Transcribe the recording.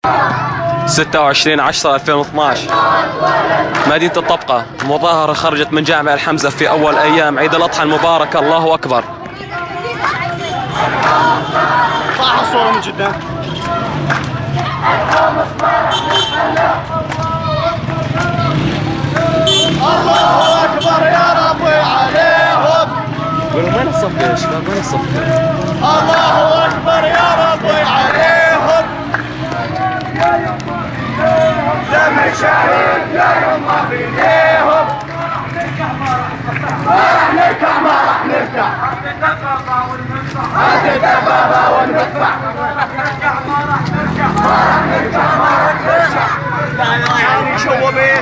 26/10/2012 مدينة الطبقة. مظاهرة خرجت من جامع الحمزة في أول أيام عيد الأضحى المبارك. الله أكبر. طلع الصورة من جدا. الله أكبر يا ربي عليهم. وين الصف يا شباب؟ وين الصف؟ الله أكبر يا ربي عليهم. دم شهيد يا يما بيديهم. ما راح نركع ما راح نركع. هات الدبابة والمدفع. ما راح نركع ما راح نركع. ما راح نركع.